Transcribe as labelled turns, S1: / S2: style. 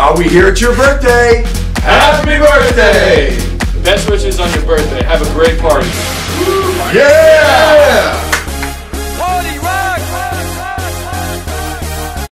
S1: Are we here at your birthday?
S2: Happy birthday! Best wishes on your birthday. Have a great party.
S1: Yeah!